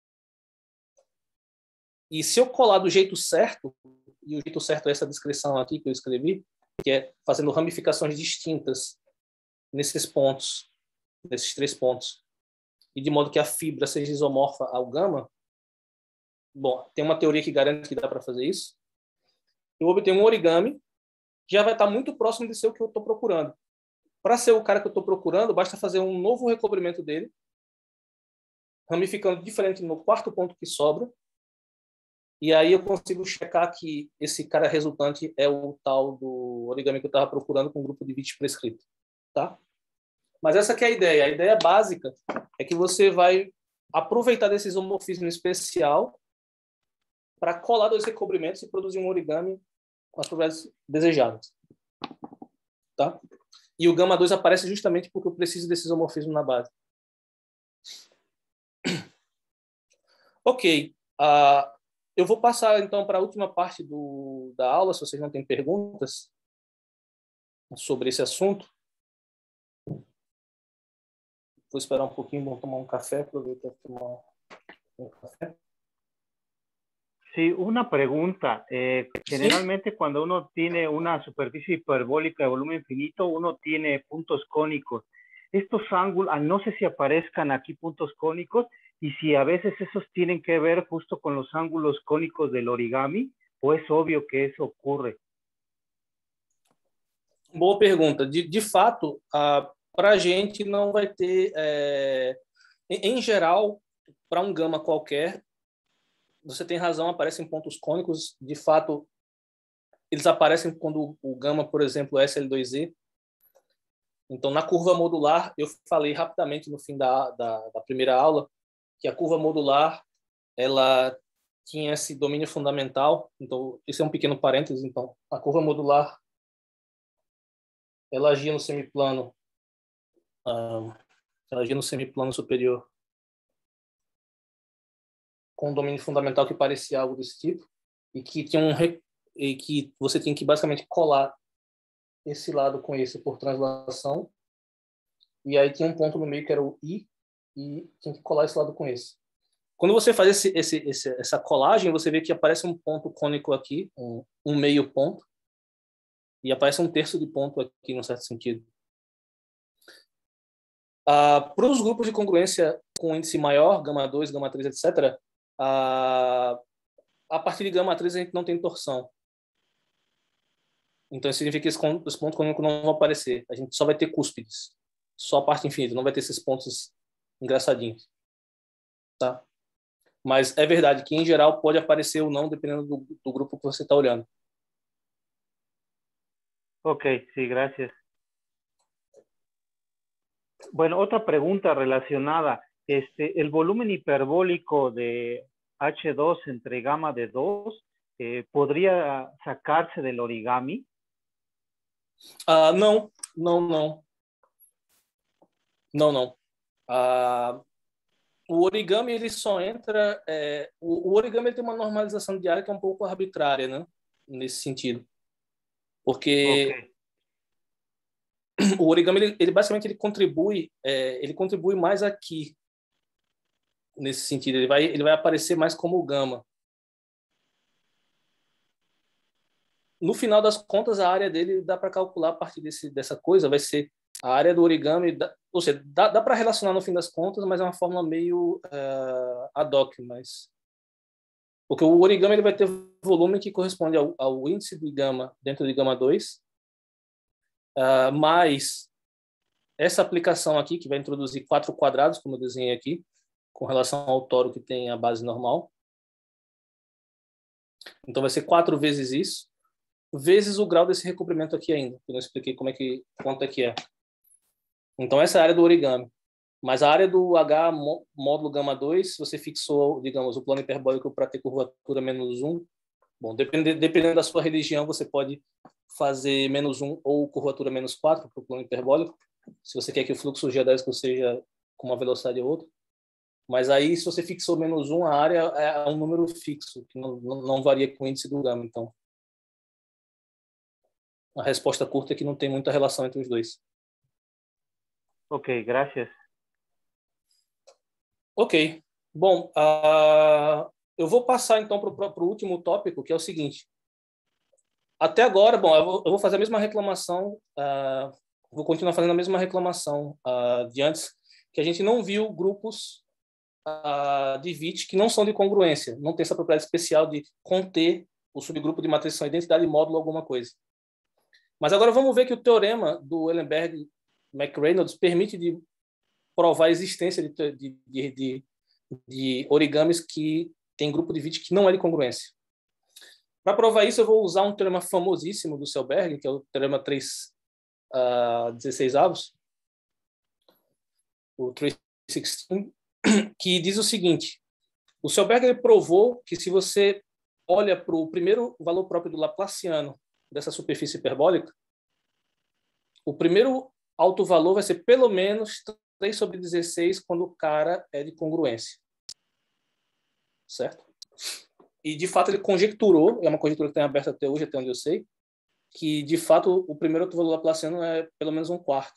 E se eu colar do jeito certo, e o jeito certo é essa descrição aqui que eu escrevi, que é fazendo ramificações distintas nesses pontos, nesses 3 pontos, e de modo que a fibra seja isomorfa ao gama, bom, tem uma teoria que garante que dá para fazer isso, eu obtenho um origami que já vai estar muito próximo de ser o que eu estou procurando. Para ser o cara que eu estou procurando, basta fazer um novo recobrimento dele, ramificando diferente no 4º ponto que sobra, e aí eu consigo checar que esse cara resultante é o tal do origami que eu estava procurando com um grupo de bits prescrito. Tá? Mas essa que é a ideia. A ideia básica é que você vai aproveitar desse isomorfismo especial para colar 2 recobrimentos e produzir um origami com as propriedades desejadas. Tá? E o gama 2 aparece justamente porque eu preciso desse isomorfismo na base. Ok. Eu vou passar, então, para a última parte da aula, se vocês não têm perguntas sobre esse assunto. Vou esperar um pouquinho, vou tomar um café, aproveitar para tomar um café. Sí, una pregunta. Generalmente cuando uno tiene una superficie hiperbólica de volumen finito, uno tiene puntos cónicos. Estos ángulos, no sé si aparezcan aquí puntos cónicos y si a veces esos tienen que ver justo con los ángulos cónicos del origami, o es obvio que eso ocurre. Boa pergunta. De fato, para a gente não vai ter... em geral, para um gama qualquer, você tem razão, aparecem pontos cônicos. De fato, eles aparecem quando o gama, por exemplo, é SL2E. Então, na curva modular, eu falei rapidamente no fim da primeira aula que a curva modular ela tinha esse domínio fundamental. Então, esse é um pequeno parênteses. Então, a curva modular ela agia no semiplano, superior com um domínio fundamental que parecia algo desse tipo e que tinha e que você tinha que basicamente colar esse lado com esse por translação, e aí tinha um ponto no meio que era o I, e tinha que colar esse lado com esse. Quando você faz essa colagem, você vê que aparece um ponto cônico aqui, um meio ponto, e aparece um terço de ponto aqui, num certo sentido. Para os grupos de congruência com índice maior, gama 2, gama 3, etc., a partir de gama 3 a gente não tem torção. Então, isso significa que esse ponto cônico não vai aparecer. A gente só vai ter cúspides. Só a parte infinita, não vai ter esses pontos engraçadinhos. Tá? Mas é verdade que, em geral, pode aparecer ou não, dependendo do grupo que você está olhando. Ok, sí, gracias. Bueno, otra pregunta relacionada. El volumen hiperbólico de H2 entre gamma de 2, ¿podría sacarse del origami? Não. O origami ele só entra... o origami ele tem uma normalização de área que é um pouco arbitrária, né? Nesse sentido. Porque o origami ele basicamente ele contribui mais aqui. Nesse sentido, ele vai aparecer mais como gama. no final das contas, a área dele dá para calcular a partir dessa coisa, vai ser a área do origami, ou seja, dá para relacionar no fim das contas, mas é uma fórmula meio ad hoc, mas... Porque o origami ele vai ter volume que corresponde ao índice de gama dentro de gama 2, mais essa aplicação aqui, que vai introduzir 4 quadrados, como eu desenhei aqui, com relação ao toro que tem a base normal. Então, vai ser 4 vezes isso, vezes o grau desse recobrimento aqui ainda. Eu não expliquei quanto é que é. Então, essa é a área do origami. Mas a área do H módulo gama 2, se você fixou, digamos, o plano hiperbólico para ter curvatura menos 1, bom, dependendo da sua religião, você pode fazer menos 1 ou curvatura menos 4 para o plano hiperbólico, se você quer que o fluxo geodésico seja com uma velocidade ou outra. Mas aí, se você fixou menos 1, a área é um número fixo, que não varia com o índice do gama. Então, a resposta curta é que não tem muita relação entre os dois. Ok, gracias. Ok. Bom, eu vou passar, então, para o último tópico, que é o seguinte. Até agora, bom, eu vou fazer a mesma reclamação, vou continuar fazendo a mesma reclamação de antes, que a gente não viu grupos de VIT que não são de congruência, não tem essa propriedade especial de conter o subgrupo de matrização identidade módulo alguma coisa. Mas agora vamos ver que o teorema do Eilenberg-McReynolds permite de provar a existência de origamis que tem grupo de VIT que não é de congruência. Para provar isso, eu vou usar um teorema famosíssimo do Selberg, que é o teorema 3/16, o 316, que diz o seguinte: o Selberg ele provou que se você olha para o primeiro valor próprio do Laplaciano dessa superfície hiperbólica, o primeiro alto valor vai ser pelo menos 3/16 quando o cara é de congruência. Certo? E, de fato, ele conjecturou, é uma conjectura que tem aberta até hoje, até onde eu sei, que, de fato, o primeiro alto valor laplaciano é pelo menos 1/4.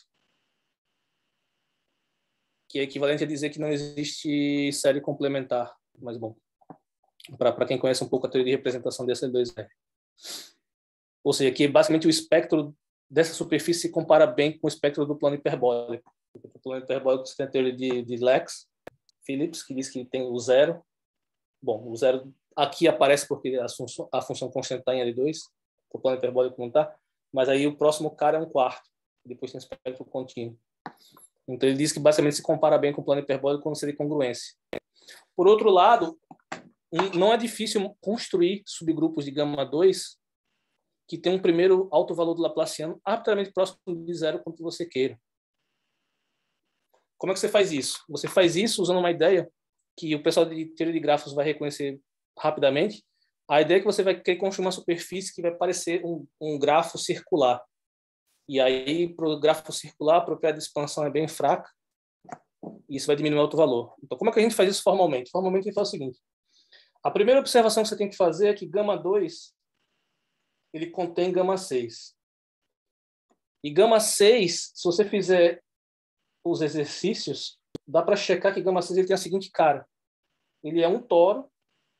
Que é equivalente a dizer que não existe série complementar. Mas, bom, para quem conhece um pouco a teoria de representação dessa 2R. Ou seja, que basicamente o espectro dessa superfície se compara bem com o espectro do plano hiperbólico. O plano hiperbólico você tem a teoria de Lex, Phillips, que diz que tem o zero. Bom, o zero aqui aparece porque a função constante está em L2, o plano hiperbólico não está, mas aí o próximo cara é 1/4, depois tem o espectro contínuo. Então ele diz que basicamente se compara bem com o plano hiperbólico quando seria congruência. Por outro lado, não é difícil construir subgrupos de gama 2 que tem um primeiro alto valor do Laplaciano arbitrariamente próximo de zero quanto você queira. Como é que você faz isso? Você faz isso usando uma ideia que o pessoal de teoria de grafos vai reconhecer rapidamente. A ideia é que você vai querer construir uma superfície que vai parecer um grafo circular. E aí, para o gráfico circular, a propriedade de expansão é bem fraca. E isso vai diminuir o alto valor. Então, como é que a gente faz isso formalmente? Formalmente, a gente faz o seguinte. A primeira observação que você tem que fazer é que gama 2 ele contém gama 6. E gama 6, se você fizer os exercícios, dá para checar que gama 6 ele tem a seguinte cara. Ele é um toro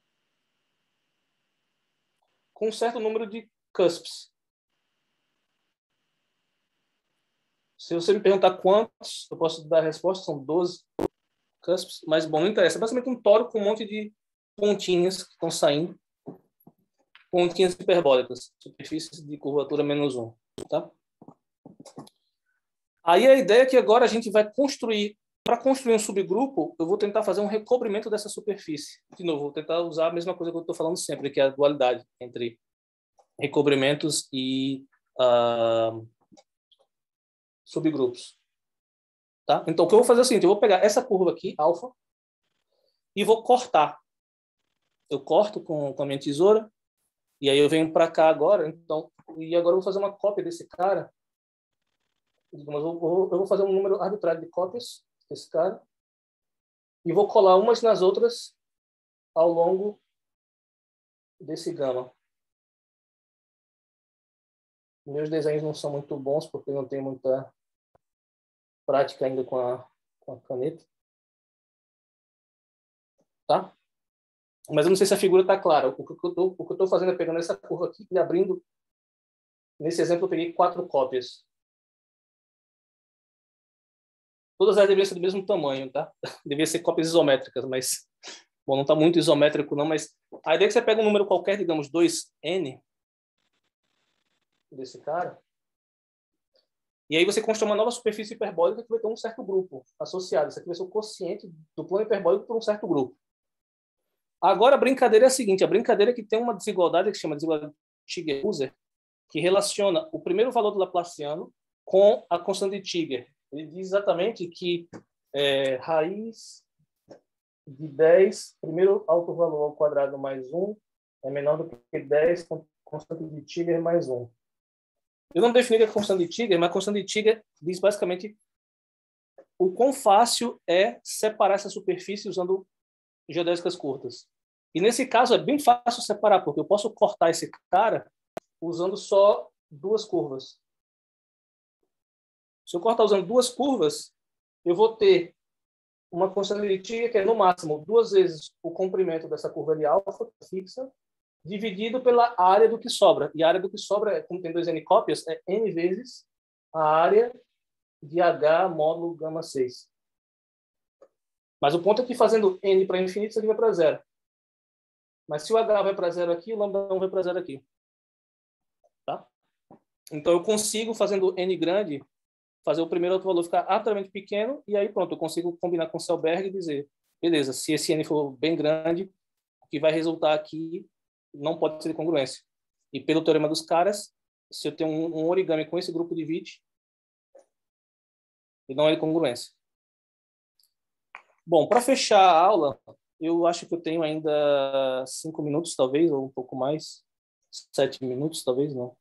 com um certo número de cusps. Se você me perguntar quantos, eu posso dar a resposta, são 12 cusps, mas bom, não interessa. É basicamente um toro com um monte de pontinhas que estão saindo, pontinhas hiperbólicas, superfícies de curvatura menos 1. Tá? Aí a ideia é que agora a gente vai construir, para construir um subgrupo, eu vou tentar fazer um recobrimento dessa superfície. De novo, vou tentar usar a mesma coisa que eu estou falando sempre, que é a dualidade entre recobrimentos e subgrupos. Tá? Então, o que eu vou fazer é o seguinte, eu vou pegar essa curva aqui, alfa, e vou cortar. Eu corto com a minha tesoura, e aí eu venho para cá agora, então, e agora eu vou fazer uma cópia desse cara. Digamos, eu vou fazer um número arbitrário de cópias desse cara, e vou colar umas nas outras ao longo desse gama. Meus desenhos não são muito bons, porque eu não tenho muita prática ainda com a caneta. Tá? Mas eu não sei se a figura está clara. O que eu estou fazendo é pegando essa curva aqui e abrindo Nesse exemplo, eu peguei 4 cópias. Todas elas deveriam ser do mesmo tamanho, tá? Deveriam ser cópias isométricas, mas... Bom, não está muito isométrico, não, mas... A ideia é que você pega um número qualquer, digamos, 2n, desse cara, e aí você constrói uma nova superfície hiperbólica que vai ter um certo grupo associado. Isso aqui vai ser o quociente do plano hiperbólico por um certo grupo. Agora, a brincadeira é a seguinte. A brincadeira é que tem uma desigualdade que se chama desigualdade de Tigger-User, que relaciona o primeiro valor do Laplaciano com a constante de Tigger. Ele diz exatamente que raiz de 10, primeiro alto valor ao quadrado mais 1, é menor do que 10 com constante de Tigger mais 1. Eu não defini a constante de Tigger, mas a constante de Tigger diz basicamente o quão fácil é separar essa superfície usando geodésicas curtas. E nesse caso é bem fácil separar, porque eu posso cortar esse cara usando só 2 curvas. Se eu cortar usando 2 curvas, eu vou ter uma constante de Tigger que é, no máximo, 2 vezes o comprimento dessa curva de alfa fixa, dividido pela área do que sobra. E a área do que sobra, como tem 2n cópias, é n vezes a área de H módulo gama 6. Mas o ponto é que fazendo n para infinito, isso aqui vai para 0. Mas se o H vai para 0 aqui, o lambda 1 vai para 0 aqui. Tá? Então eu consigo, fazendo n grande, fazer o primeiro outro valor ficar absolutamente pequeno, e aí pronto, eu consigo combinar com o Selberg e dizer, beleza, se esse n for bem grande, o que vai resultar aqui não pode ser de congruência. E pelo teorema dos caras, se eu tenho um origami com esse grupo de Witt, ele não é de congruência. Bom, para fechar a aula, eu acho que eu tenho ainda 5 minutos, talvez, ou um pouco mais. 7 minutos, talvez, não.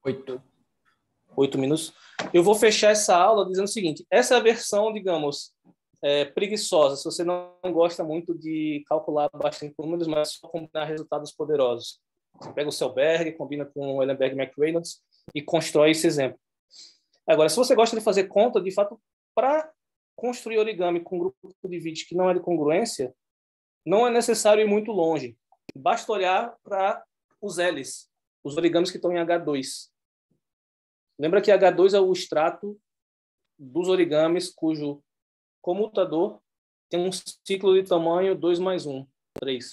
8 minutos. Eu vou fechar essa aula dizendo o seguinte, essa é a versão, digamos, preguiçosa, se você não gosta muito de calcular bastante números, mas só combinar resultados poderosos. Você pega o Selberg, combina com o Eilenberg-McReynolds e constrói esse exemplo. Agora, se você gosta de fazer conta, de fato, para construir origami com um grupo de Witt que não é de congruência, não é necessário ir muito longe. Basta olhar para os L's, os origamis que estão em H2. Lembra que H2 é o extrato dos origamis cujo comutador tem um ciclo de tamanho 2 mais 1, 3.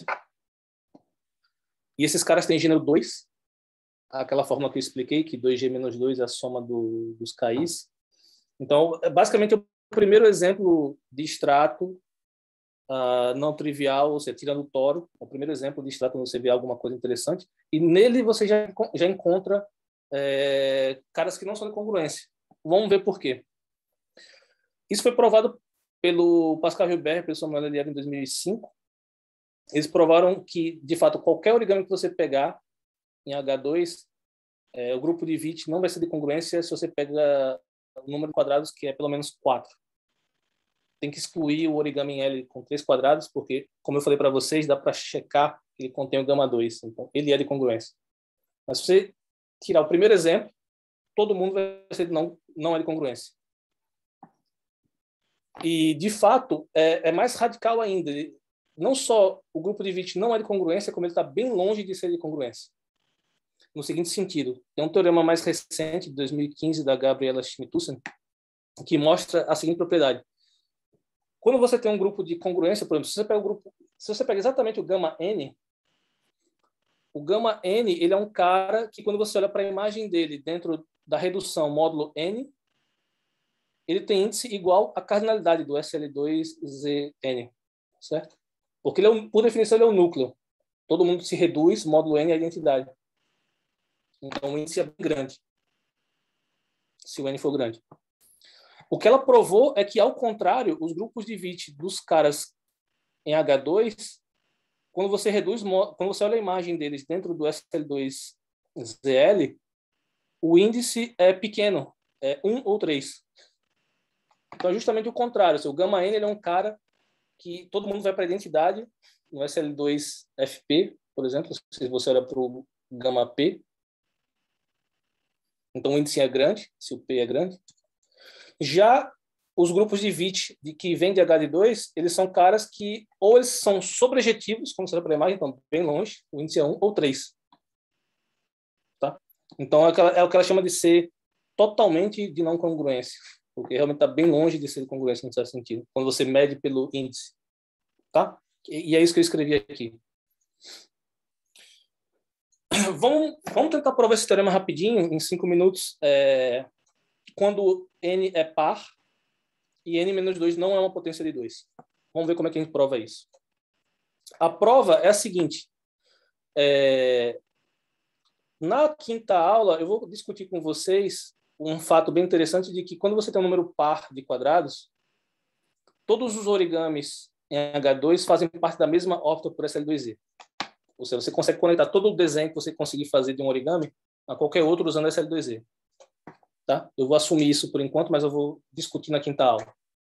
E esses caras têm gênero 2, aquela fórmula que eu expliquei, que 2G menos 2 é a soma dos KIs. Então, basicamente, o primeiro exemplo de extrato não trivial, ou seja, tirando o toro, é o primeiro exemplo de extrato onde você vê alguma coisa interessante, e nele você já encontra caras que não são de congruência. Vamos ver por quê. Isso foi provado pelo Pascal Hilbert e pelo Samuel Eliade em 2005. Eles provaram que, de fato, qualquer origami que você pegar em H2, o grupo de Witt não vai ser de congruência se você pega o número de quadrados que é pelo menos 4. Tem que excluir o origami em L com 3 quadrados, porque, como eu falei para vocês, dá para checar que ele contém o gama 2. Então, ele é de congruência. Mas se você tirar o primeiro exemplo, todo mundo vai ser não é de congruência. E, de fato, é mais radical ainda. Não só o grupo de Witt não é de congruência, como ele está bem longe de ser de congruência. No seguinte sentido, tem um teorema mais recente, de 2015, da Gabriela Schmidt-Hussen, que mostra a seguinte propriedade. Quando você tem um grupo de congruência, por exemplo, se você pega exatamente o gama n, o gama n ele é um cara que, quando você olha para a imagem dele dentro da redução módulo n, ele tem índice igual à cardinalidade do SL2ZN, certo? Porque, por definição, ele é um núcleo. Todo mundo se reduz, módulo n é a identidade. Então, o índice é bem grande, se o n for grande. O que ela provou é que, ao contrário, os grupos de Witt dos caras em H2, quando você olha a imagem deles dentro do SL2ZL, o índice é pequeno, é 1 ou 3. Então, é justamente o contrário. O gama n ele é um cara que todo mundo vai para a identidade, no SL2FP, por exemplo, se você olha para o gama P. Então, o índice é grande, se o P é grande. Já os grupos de Witt que vêm de HD2, eles são caras que ou eles são sobrejetivos, como você olha para a imagem, então bem longe, o índice é 1 ou 3. Tá? Então, é o que ela chama de ser totalmente de não congruência, porque realmente está bem longe de ser congruência no certo sentido, quando você mede pelo índice. Tá? E é isso que eu escrevi aqui. Vamos tentar provar esse teorema rapidinho, em 5 minutos. Quando n é par e n menos 2 não é uma potência de 2. Vamos ver como é que a gente prova isso. A prova é a seguinte. Na quinta aula, eu vou discutir com vocês um fato bem interessante de que quando você tem um número par de quadrados, todos os origamis em H2 fazem parte da mesma órbita por SL2Z. Ou seja, você consegue conectar todo o desenho que você conseguir fazer de um origami a qualquer outro usando SL2Z. Tá? Eu vou assumir isso por enquanto, mas eu vou discutir na quinta aula.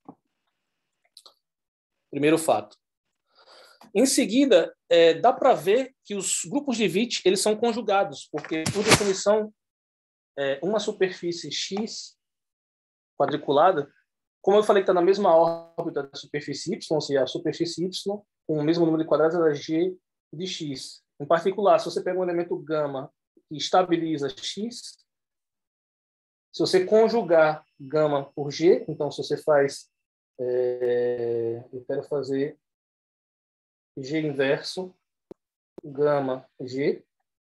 Primeiro fato. Em seguida, dá para ver que os grupos de Witt eles são conjugados, porque, por definição, uma superfície X quadriculada, como eu falei que está na mesma órbita da superfície Y, ou seja, a superfície Y, com o mesmo número de quadrados, ela é G de X. Em particular, se você pega um elemento gama e estabiliza X, se você conjugar gama por G, então se você faz... eu quero fazer G inverso, gama G,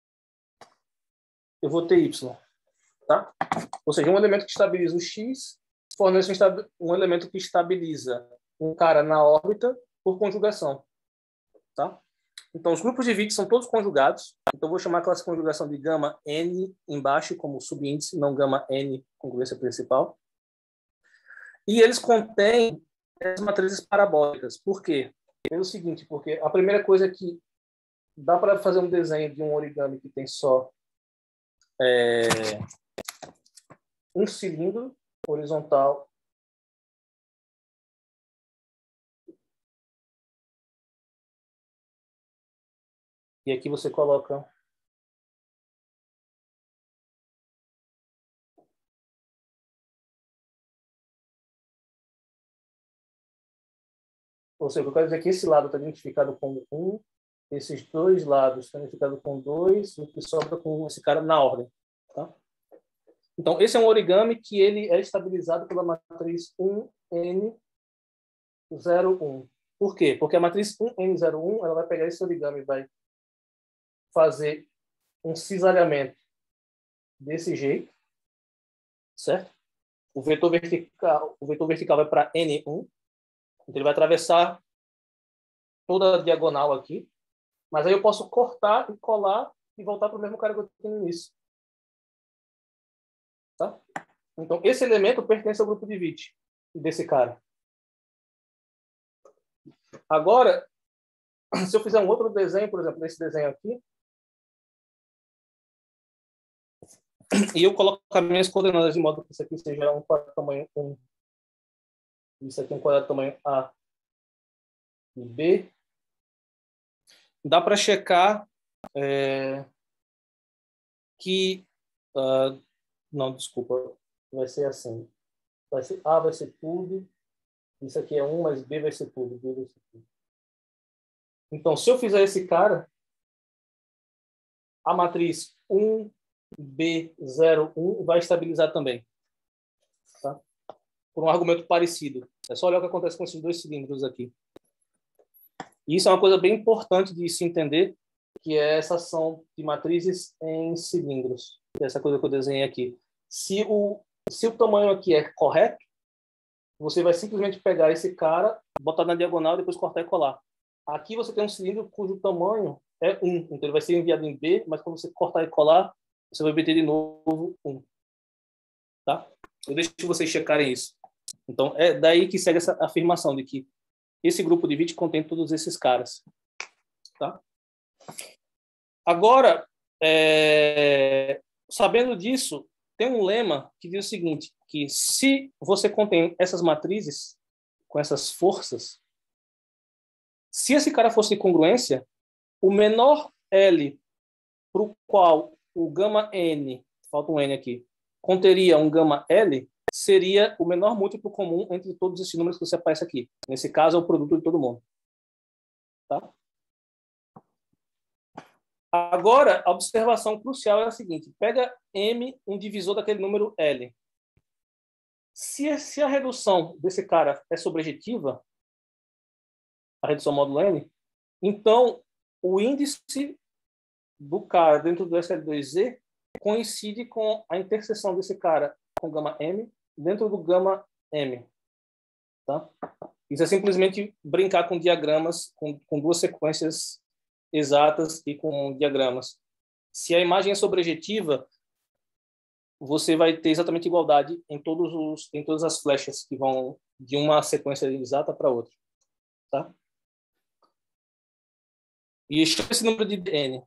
eu vou ter Y. Tá? Ou seja, um elemento que estabiliza o X fornece um elemento que estabiliza um cara na órbita por conjugação. Tá? Então, os grupos de Witt são todos conjugados. Então, eu vou chamar aquela conjugação de gama N embaixo como subíndice, não gama N congruência principal. E eles contêm as matrizes parabólicas. Por quê? Pelo seguinte, porque a primeira coisa é que dá para fazer um desenho de um origami que tem só um cilindro horizontal e aqui você coloca ou seja, eu quero dizer que esse lado está identificado com 1, esses dois lados estão identificados com 2, o que sobra com esse cara na ordem. Tá? Então, esse é um origami que ele é estabilizado pela matriz 1N01. Por quê? Porque a matriz 1N01 ela vai pegar esse origami e vai fazer um cisalhamento desse jeito, certo? O vetor vertical vai para N1, então ele vai atravessar toda a diagonal aqui, mas aí eu posso cortar e colar e voltar para o mesmo cara que eu tenho no início. Tá? Então, esse elemento pertence ao grupo de Witt, desse cara. Agora, se eu fizer um outro desenho, por exemplo, desse desenho aqui, e eu coloco as minhas coordenadas de modo que isso aqui seja um quadrado tamanho 1, isso aqui é um quadrado tamanho A e B, dá para checar que... não, desculpa, vai ser assim. A vai ser tudo, isso aqui é 1, mas B vai ser tudo, B vai ser tudo. Então, se eu fizer esse cara, a matriz 1B01 vai estabilizar também. Tá? Por um argumento parecido. É só olhar o que acontece com esses dois cilindros aqui. E isso é uma coisa bem importante de se entender, que é essa ação de matrizes em cilindros. Essa coisa que eu desenhei aqui. Se o tamanho aqui é correto, você vai simplesmente pegar esse cara, botar na diagonal, depois cortar e colar. Aqui você tem um cilindro cujo tamanho é 1. Então ele vai ser enviado em B, mas quando você cortar e colar, você vai obter de novo 1. Tá? Eu deixo vocês checarem isso. Então é daí que segue essa afirmação de que esse grupo de Witt contém todos esses caras. Tá? Agora, sabendo disso, tem um lema que diz o seguinte, que se você contém essas matrizes com essas forças, se esse cara fosse de congruência, o menor L para o qual o gama N, falta um N aqui, conteria um gama L, seria o menor múltiplo comum entre todos esses números que você aparece aqui. Nesse caso, é o produto de todo mundo. Tá? Agora, a observação crucial é a seguinte. Pega M, um divisor daquele número L. Se a redução desse cara é sobrejetiva, a redução módulo N, então o índice do cara dentro do SL2Z coincide com a interseção desse cara com gama M dentro do gama M. Tá? Isso é simplesmente brincar com diagramas, com duas sequências exatas e com diagramas. Se a imagem é sobrejetiva, você vai ter exatamente igualdade em todas as flechas que vão de uma sequência exata para outra. Tá? E esse número de N.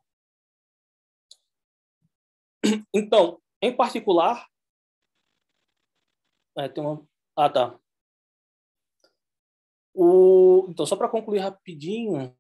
Então, em particular... tem uma... Ah, tá. Então, só para concluir rapidinho...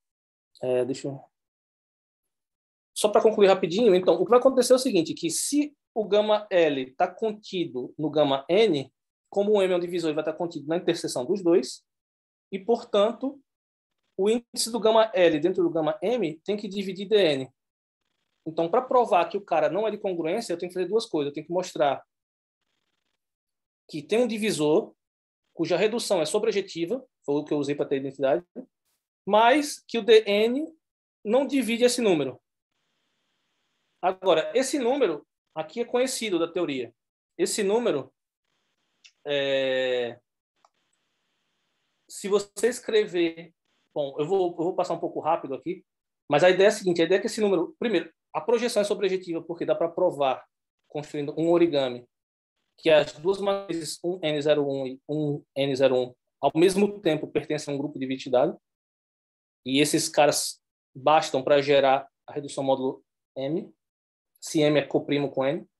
Só para concluir rapidinho, então, o que vai acontecer é o seguinte, que se o gama L está contido no gama N, como o M é um divisor, ele vai estar contido na interseção dos dois, e, portanto, o índice do gama L dentro do gama M tem que dividir dN. Então, para provar que o cara não é de congruência, eu tenho que fazer duas coisas. Eu tenho que mostrar que tem um divisor cuja redução é sobrejetiva, foi o que eu usei para ter identidade, mas que o dN não divide esse número. Agora, esse número aqui é conhecido da teoria. Esse número, se você escrever... Bom, eu vou passar um pouco rápido aqui, mas a ideia é a seguinte, a ideia é que esse número... Primeiro, a projeção é sobrejetiva porque dá para provar, construindo um origami, que as duas matrizes 1N01 e 1N01 ao mesmo tempo pertencem a um grupo de identidade, e esses caras bastam para gerar a redução módulo M, se M é coprimo com N,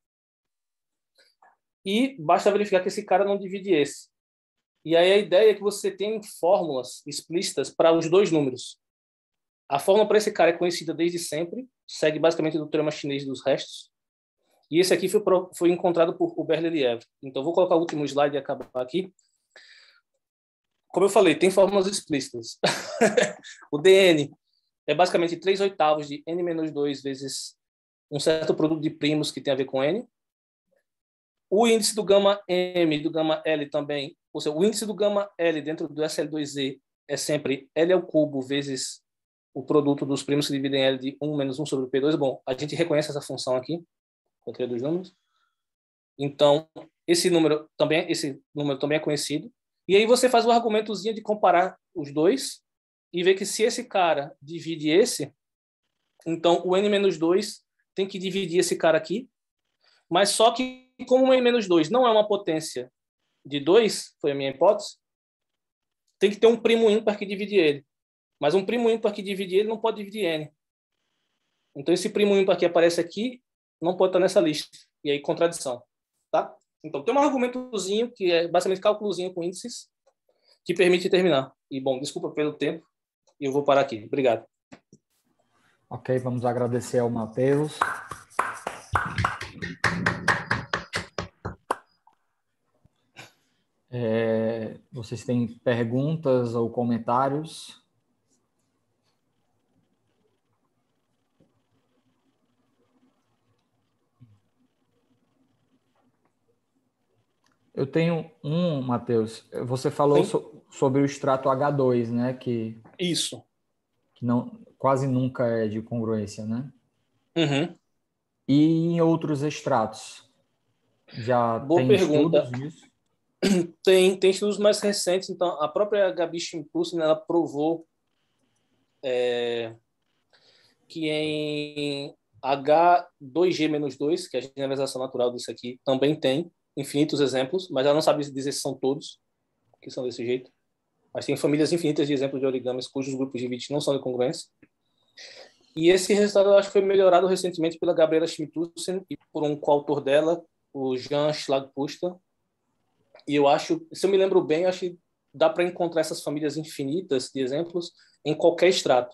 e basta verificar que esse cara não divide esse. E aí a ideia é que você tem fórmulas explícitas para os dois números. A fórmula para esse cara é conhecida desde sempre, segue basicamente do teorema chinês dos restos, e esse aqui foi encontrado por Hubert-Lelièvre. Então, vou colocar o último slide e acabar aqui. Como eu falei, tem fórmulas explícitas. O dN é basicamente 3/8 de n-2 vezes um certo produto de primos que tem a ver com n. O índice do gama M e do gama L também, ou seja, o índice do gama L dentro do SL2Z é sempre L ao cubo vezes o produto dos primos que dividem L de 1 menos 1 sobre P2. Bom, a gente reconhece essa função aqui, com a teoria dos números. Então, esse número também é conhecido. E aí você faz o argumentozinho de comparar os dois e ver que se esse cara divide esse, então o n-2 tem que dividir esse cara aqui, mas só que como o n-2 não é uma potência de 2, foi a minha hipótese, tem que ter um primo ímpar que divide ele. Mas um primo ímpar que divide ele não pode dividir n. Então esse primo ímpar que aparece aqui não pode estar nessa lista. E aí, contradição. Tá? Então, tem um argumentozinho que é basicamente cálculozinho com índices que permite terminar. E, bom, desculpa pelo tempo e eu vou parar aqui. Obrigado. Ok, vamos agradecer ao Matheus. Vocês têm perguntas ou comentários? Eu tenho um, Matheus. Você falou sobre o extrato H2, né? Isso. Que não, quase nunca é de congruência, né? Uhum. E em outros extratos? Já Boa tem pergunta. estudos disso? Tem estudos mais recentes. Então, a própria Gabi Shimpusin, ela provou que em H2G-2, que é a generalização natural disso aqui, também tem infinitos exemplos, mas ela não sabe dizer se são todos que são desse jeito. Mas tem famílias infinitas de exemplos de origamis cujos grupos de bits não são de congruência. E esse resultado eu acho que foi melhorado recentemente pela Gabriela Schmithusen e por um coautor dela, o Jean Schlagpuster. E eu acho, se eu me lembro bem, acho que dá para encontrar essas famílias infinitas de exemplos em qualquer extrato.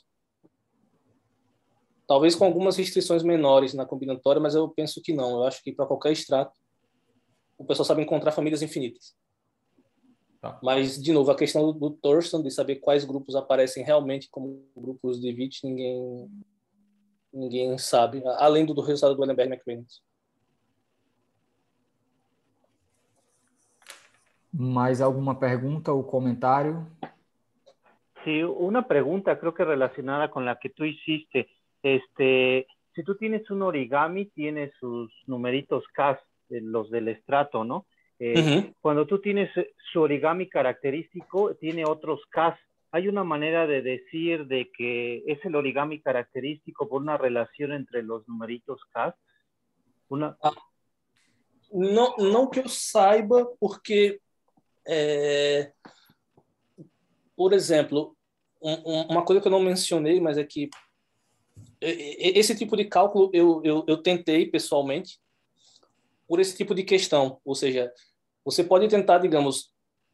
Talvez com algumas restrições menores na combinatória, mas eu penso que não. Eu acho que para qualquer extrato o pessoal sabe encontrar famílias infinitas. Tá. Mas, de novo, a questão do Thurston, de saber quais grupos aparecem realmente como grupos de Witt, ninguém Ninguém sabe, além do resultado do Ellenberg e McReynolds. Mais alguma pergunta ou comentário? Sí, una pregunta creo que relacionada con la que tú hiciste. Si tú tienes un origami, tiene sus numeritos CAS, los del estrato, ¿no? Cuando tú tienes su origami característico, tiene otros CAS. ¿Hay una manera de decir de que es el origami característico por una relación entre los numeritos CAS? Não que eu saiba, porque, por exemplo, uma coisa que eu não mencionei, mas é que esse tipo de cálculo eu tentei pessoalmente por esse tipo de questão. Ou seja, você pode tentar, digamos,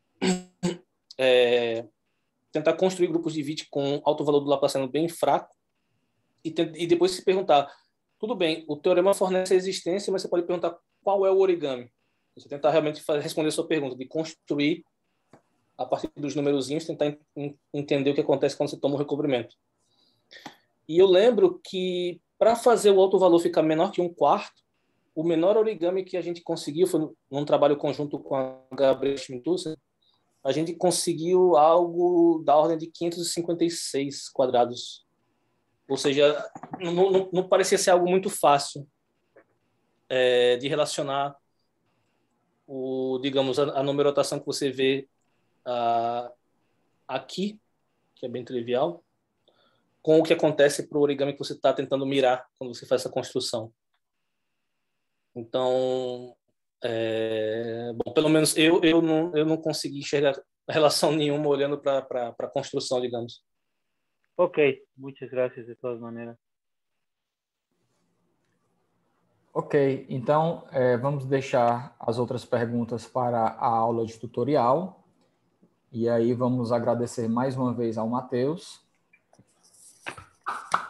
tentar construir grupos de Witt com alto valor do Laplaciano bem fraco e depois se perguntar, tudo bem, o teorema fornece a existência, mas você pode perguntar qual é o origami. Você tentar realmente responder a sua pergunta, de construir a partir dos numerozinhos, tentar entender o que acontece quando você toma o recobrimento. E eu lembro que, para fazer o alto valor ficar menor que 1/4, o menor origami que a gente conseguiu foi num trabalho conjunto com a Gabriela Schmidt-Husser, a gente conseguiu algo da ordem de 556 quadrados. Ou seja, não parecia ser algo muito fácil de relacionar digamos, a numerotação que você vê aqui, que é bem trivial, com o que acontece para o origami que você está tentando mirar quando você faz essa construção. Então, bom, pelo menos eu não consegui enxergar relação nenhuma olhando para a construção, digamos. Ok, muchas gracias de todas maneras. Ok, então vamos deixar as outras perguntas para a aula de tutorial. E aí vamos agradecer mais uma vez ao Matheus.